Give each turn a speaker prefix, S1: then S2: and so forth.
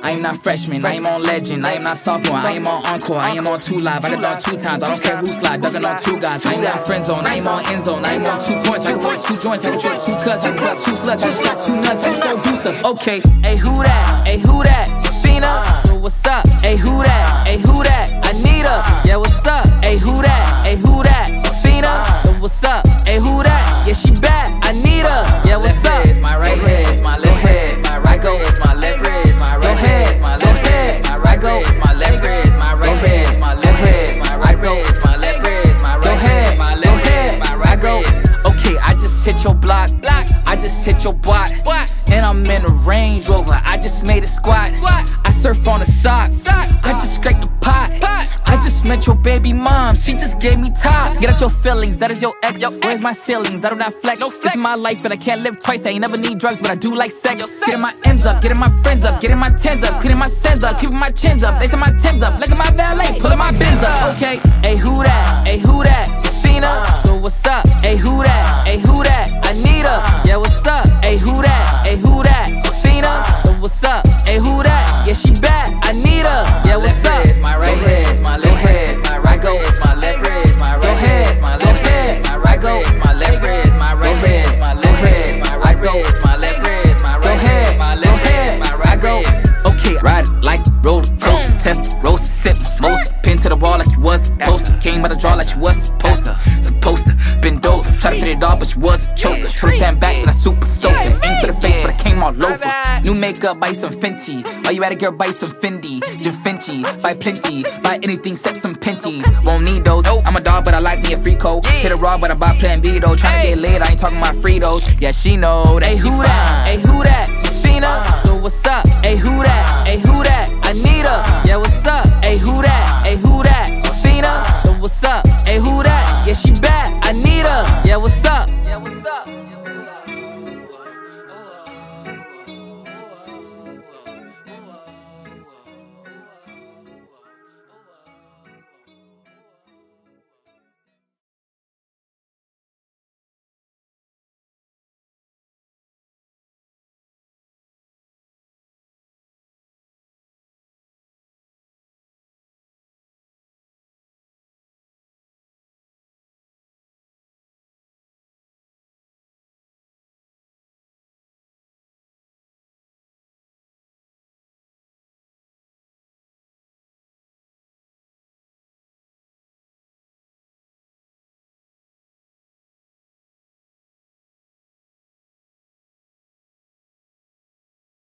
S1: I am not freshman, I am on legend. I am not sophomore, I am on encore. I am on 2 live, I done done 2 times. I don't care who slide, ducking on 2 guys. I am not friend zone, I am on end zone. I am on 2 points, I can work 2 joints. I can take 2 cuts, I can cut 2 sluts. I just got 2 nuts, I just go do some. Okay, hey who that? Hey who that? You seen her? So what's up? Hey who that? Hey who that? I need her. Yeah, what's up? Hey who that? Hey who that? You seen her? So what's up? Hey who that? Yeah, she bad. I need her. Yeah, what's up? My right wrist, my left wrist, my right wrist, my left wrist, my right wrist, my left wrist, my right wrist, my left wrist, my right wrist, my left wrist, my right wrist, my left wrist, my right wrist, my left wrist, my right wrist. Okay, I just hit your block, I just hit your block, and I'm in a Range Rover. I just made a squat. I surf on a sock. I just scraped the pot. I just met your baby mom. She just gave me top. Get out your feelings. That is your ex. Where's my ceilings? I do not flex. This is my life, but I can't live twice. I ain't never need drugs, but I do like sex. Getting my M's up, getting my friends up, getting my tens up, cleaning my sins up, keeping my chins up, lacing my Timbs up, look at my valet, pulling my bins up. Okay, hey who that? Hey who that? You seen her? So what's up? Hey who that? Hey who that? I need her. Yeah, what's up? Hey who that? Hey who that? You seen her? So what's up? Hey who that? Yeah, she bad. I need her. Yeah, what's up? My right wrist, my left wrist, my right wrist, my left wrist, my right wrist, my left wrist, my right wrist, my left wrist, my right wrist, my left wrist, my right wrist, my left wrist, my right wrist, my left wrist, my right wrist. Okay, ride it like roller coaster, test the roast, sip most, pin to the wall like you was supposed to, came by the draw like you was supposed to, bend over, try to fit it all but you was a choker, told her stand back and I super soaked it, aim for the face but I came all over. New makeup, buy some Fenty. While you at a girl, buy some Fendi. Da Vinci, buy plenty. Buy anything except some Penties. Won't need those. I'm a dog, but I like me a free coat. Hit a raw, but I buy plan B though. Tryna get lit, I ain't talking about Fritos. Yeah, she know that. Hey, who that? Hey, who that? You seen her? So what's up? Hey, who that? Hey, who that? I need her. Yeah,